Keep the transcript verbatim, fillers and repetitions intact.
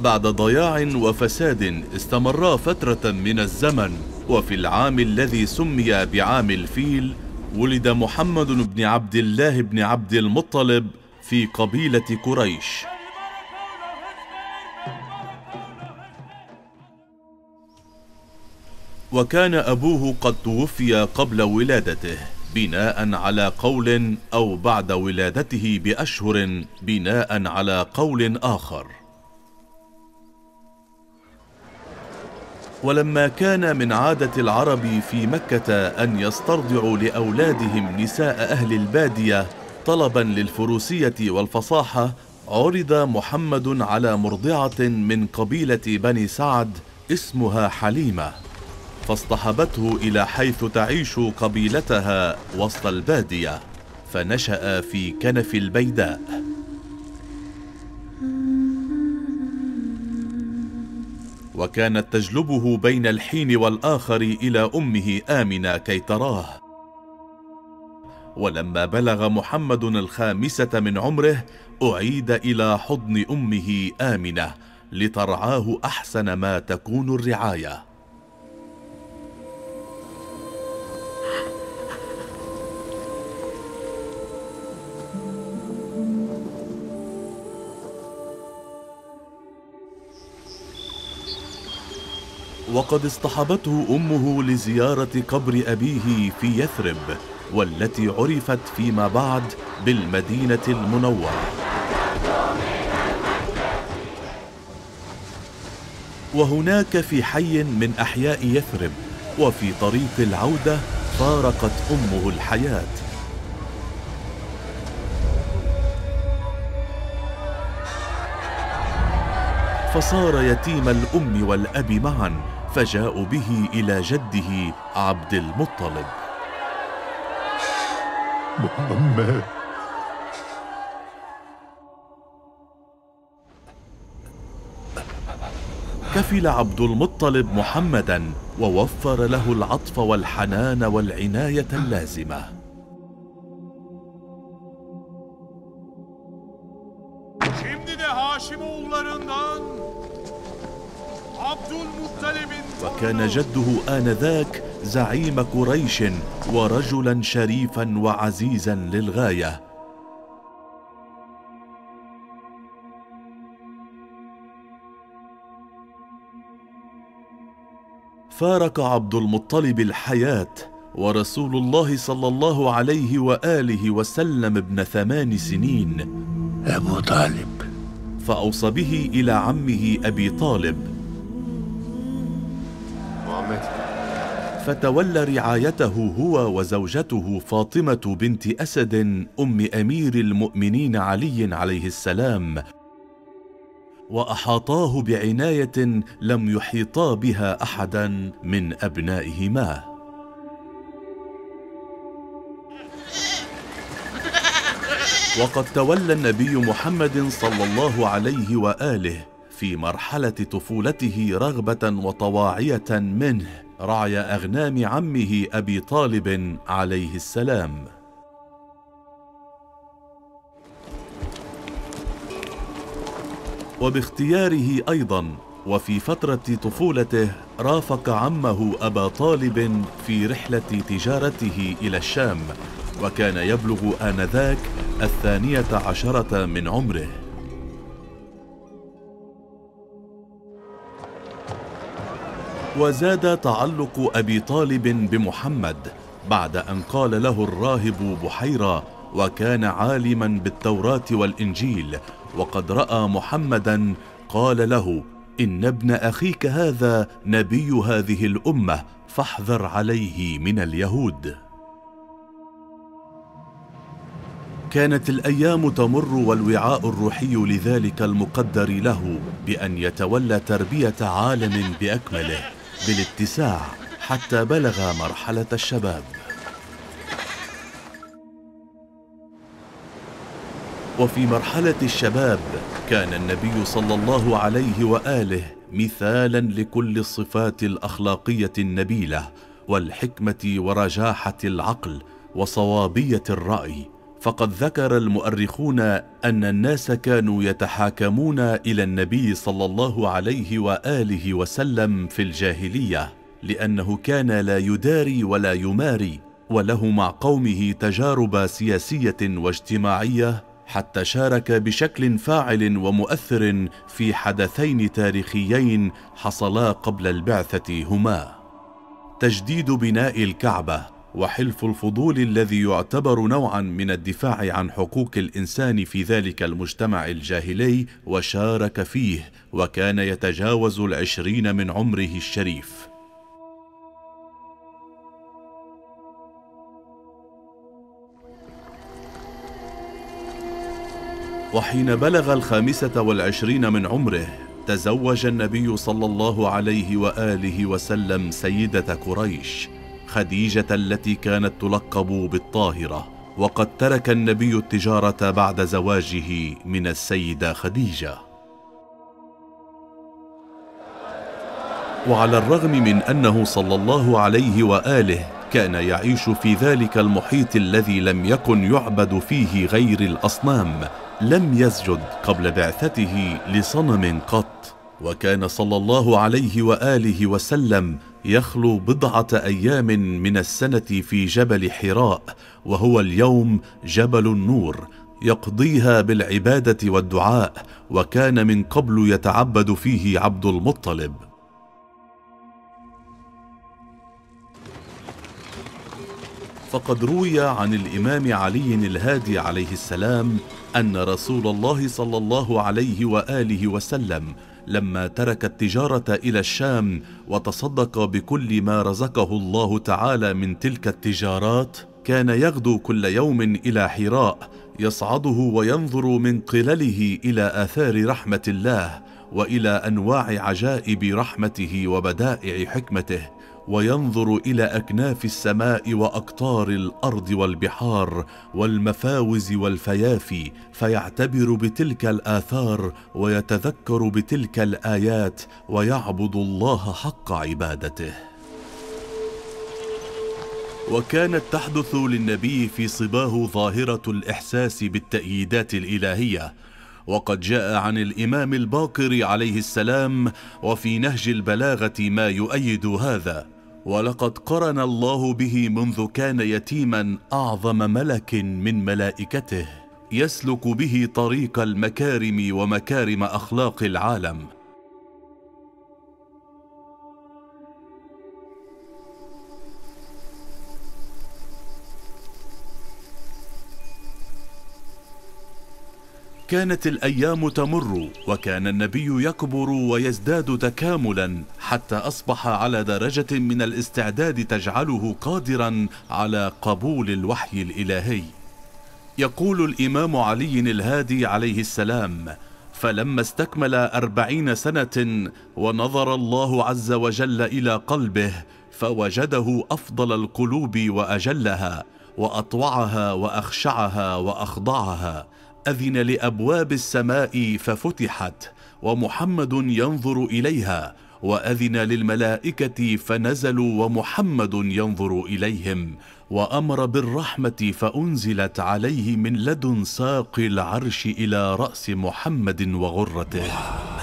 بعد ضياع وفساد استمرا فترة من الزمن، وفي العام الذي سمي بعام الفيل ولد محمد بن عبد الله بن عبد المطلب في قبيلة قريش. وكان أبوه قد توفي قبل ولادته بناء على قول، أو بعد ولادته بأشهر بناء على قول آخر. ولما كان من عادة العرب في مكة أن يسترضعوا لأولادهم نساء أهل البادية طلبا للفروسية والفصاحة، عرض محمد على مرضعة من قبيلة بني سعد اسمها حليمة، فاصطحبته إلى حيث تعيش قبيلتها وسط البادية، فنشأ في كنف البيداء. وكانت تجلبه بين الحين والآخر إلى أمه آمنة كي تراه. ولما بلغ محمد الخامسة من عمره أعيد إلى حضن أمه آمنة لترعاه أحسن ما تكون الرعاية. وقد اصطحبته أمه لزيارة قبر أبيه في يثرب، والتي عرفت فيما بعد بالمدينة المنورة. وهناك في حي من أحياء يثرب وفي طريق العودة فارقت أمه الحياة. فصار يتيم الأم والأب معا، فجاءوا به إلى جده عبد المطلب. محمد. كفل عبد المطلب محمدا ووفر له العطف والحنان والعناية اللازمة. وكان جده آنذاك زعيم قريش ورجلا شريفا وعزيزا للغاية. فارق عبد المطلب الحياة ورسول الله صلى الله عليه وآله وسلم ابن ثمان سنين أبو طالب، فأوصى به إلى عمه أبي طالب، فتولى رعايته هو وزوجته فاطمة بنت أسد أم أمير المؤمنين علي عليه السلام، وأحاطاه بعناية لم يحيطا بها أحدا من أبنائهما. وقد تولى النبي محمد صلى الله عليه وآله في مرحلة طفولته رغبة وطواعية منه رعي أغنام عمه أبي طالب عليه السلام. وباختياره أيضا وفي فترة طفولته رافق عمه أبا طالب في رحلة تجارته إلى الشام، وكان يبلغ آنذاك الثانية عشرة من عمره. وزاد تعلق أبي طالب بمحمد بعد أن قال له الراهب بحيرة، وكان عالما بالتوراة والإنجيل، وقد رأى محمدا قال له: إن ابن أخيك هذا نبي هذه الأمة، فاحذر عليه من اليهود. كانت الأيام تمر والوعاء الروحي لذلك المقدر له بأن يتولى تربية عالم بأكمله بالاتساع حتى بلغ مرحلة الشباب. وفي مرحلة الشباب كان النبي صلى الله عليه وآله مثالا لكل الصفات الأخلاقية النبيلة والحكمة ورجاحة العقل وصوابية الرأي، فقد ذكر المؤرخون أن الناس كانوا يتحاكمون إلى النبي صلى الله عليه وآله وسلم في الجاهلية، لأنه كان لا يداري ولا يماري، وله مع قومه تجارب سياسية واجتماعية، حتى شارك بشكل فاعل ومؤثر في حدثين تاريخيين حصلا قبل البعثة، هما تجديد بناء الكعبة وحلف الفضول الذي يعتبر نوعا من الدفاع عن حقوق الإنسان في ذلك المجتمع الجاهلي، وشارك فيه وكان يتجاوز العشرين من عمره الشريف. وحين بلغ الخامسة والعشرين من عمره تزوج النبي صلى الله عليه وآله وسلم سيدة قريش خديجة التي كانت تلقب بالطاهرة، وقد ترك النبي التجارة بعد زواجه من السيدة خديجة. وعلى الرغم من أنه صلى الله عليه وآله كان يعيش في ذلك المحيط الذي لم يكن يعبد فيه غير الأصنام، لم يسجد قبل بعثته لصنم قط، وكان صلى الله عليه وآله وسلم يخلو بضعة أيام من السنة في جبل حراء، وهو اليوم جبل النور، يقضيها بالعبادة والدعاء، وكان من قبل يتعبد فيه عبد المطلب. فقد روي عن الإمام علي الهادي عليه السلام أن رسول الله صلى الله عليه وآله وسلم لما ترك التجارة إلى الشام وتصدق بكل ما رزقه الله تعالى من تلك التجارات، كان يغدو كل يوم إلى حراء يصعده وينظر من قلله إلى آثار رحمة الله وإلى أنواع عجائب رحمته وبدائع حكمته، وينظر إلى أكناف السماء وأقطار الأرض والبحار والمفاوز والفيافي، فيعتبر بتلك الآثار ويتذكر بتلك الآيات ويعبد الله حق عبادته. وكانت تحدث للنبي في صباه ظاهرة الإحساس بالتأييدات الإلهية، وقد جاء عن الإمام الباقر عليه السلام وفي نهج البلاغة ما يؤيد هذا: ولقد قرن الله به منذ كان يتيما أعظم ملك من ملائكته يسلك به طريق المكارم ومكارم أخلاق العالم. كانت الأيام تمر، وكان النبي يكبر ويزداد تكاملا، حتى أصبح على درجة من الاستعداد تجعله قادرا على قبول الوحي الإلهي. يقول الإمام علي الهادي عليه السلام: فلما استكمل أربعين سنة ونظر الله عز وجل إلى قلبه فوجده أفضل القلوب وأجلها وأطوعها وأخشعها وأخضعها، أذن لأبواب السماء ففتحت ومحمد ينظر إليها، وأذن للملائكة فنزلوا ومحمد ينظر إليهم، وأمر بالرحمة فأنزلت عليه من لدن ساق العرش إلى رأس محمد وغرته.